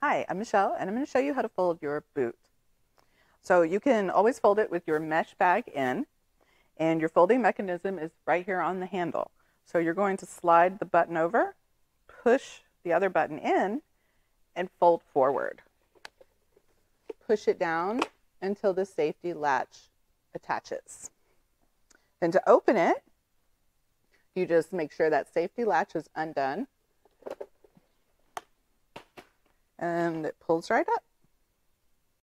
Hi, I'm Michelle, and I'm going to show you how to fold your boot. So you can always fold it with your mesh bag in, and your folding mechanism is right here on the handle. So you're going to slide the button over, push the other button in, and fold forward. Push it down until the safety latch attaches. Then to open it, you just make sure that safety latch is undone, and it pulls right up.